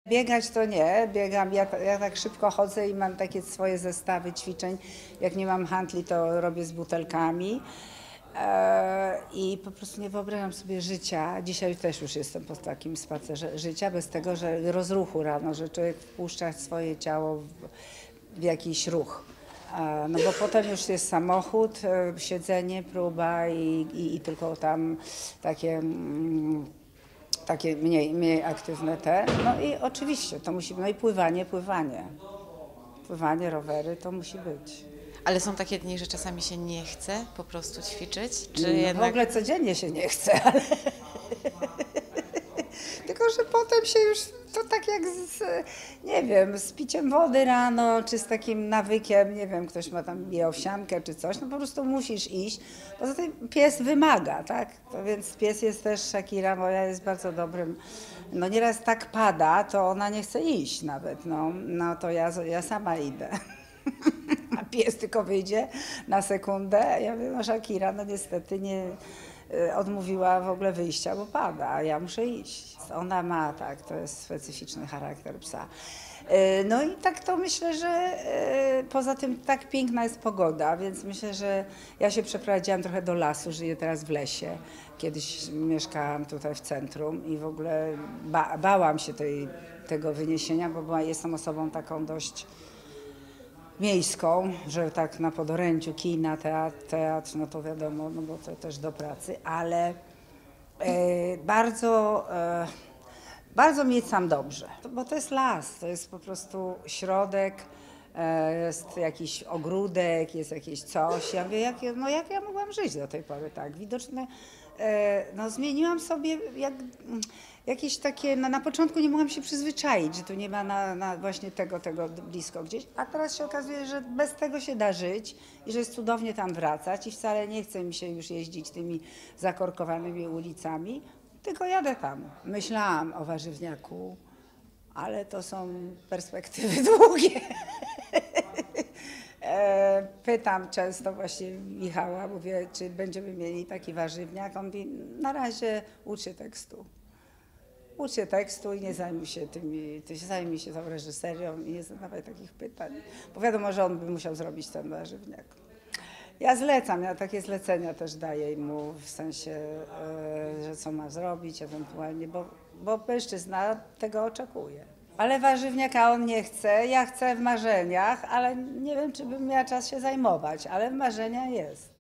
Biegać to nie, biegam, ja tak szybko chodzę i mam takie swoje zestawy ćwiczeń. Jak nie mam handli, to robię z butelkami. I po prostu nie wyobrażam sobie życia. Dzisiaj też już jestem po takim spacerze życia, bez tego, że rozruchu rano, że człowiek wpuszcza swoje ciało w jakiś ruch. No bo potem już jest samochód, siedzenie, próba i tylko tam takie mniej aktywne te. No i oczywiście to musi, no i pływanie. Pływanie, rowery to musi być. Ale są takie dni, że czasami się nie chce po prostu ćwiczyć? Czy No, jednak... w ogóle codziennie się nie chce, ale... Tylko, że potem się już, to tak jak nie wiem, z piciem wody rano, czy z takim nawykiem, nie wiem, ktoś ma tam je owsiankę czy coś, no po prostu musisz iść. Poza tym pies wymaga, tak? To więc pies jest też, Shakira moja jest bardzo dobrym, no nieraz tak pada, to ona nie chce iść nawet, no to ja sama idę. A pies tylko wyjdzie na sekundę, ja mówię, no Shakira, no niestety nie odmówiła w ogóle wyjścia, bo pada, a ja muszę iść. Ona ma, tak, to jest specyficzny charakter psa. No i tak to myślę, że poza tym tak piękna jest pogoda, więc myślę, że ja się przeprowadziłam trochę do lasu, żyję teraz w lesie. Kiedyś mieszkałam tutaj w centrum i w ogóle bałam się tego wyniesienia, bo jestem osobą taką dość miejską, że tak na podorędziu kina, teatr, no to wiadomo, no bo to też do pracy, ale bardzo mi jest tam dobrze, bo to jest las, to jest po prostu środek, jest jakiś ogródek, jest jakieś coś. Ja mówię, jak ja mogłam żyć do tej pory tak? Widocznie no, zmieniłam sobie jakieś takie, no, na początku nie mogłam się przyzwyczaić, że tu nie ma właśnie tego blisko gdzieś, a teraz się okazuje, że bez tego się da żyć i że jest cudownie tam wracać i wcale nie chce mi się już jeździć tymi zakorkowanymi ulicami, tylko jadę tam. Myślałam o warzywniaku, ale to są perspektywy długie. Pytam często właśnie Michała, mówię, czy będziemy mieli taki warzywniak. On mówi, na razie ucz się tekstu. Ucz się tekstu i nie zajmuj się zajmij się tą reżyserią i nie zadawaj takich pytań. Bo wiadomo, że on by musiał zrobić ten warzywniak. Ja zlecam, ja takie zlecenia też daję mu, w sensie, że co ma zrobić ewentualnie, bo mężczyzna tego oczekuje. Ale warzywniaka on nie chce, ja chcę w marzeniach, ale nie wiem, czy bym miała czas się zajmować, ale w marzeniach jest.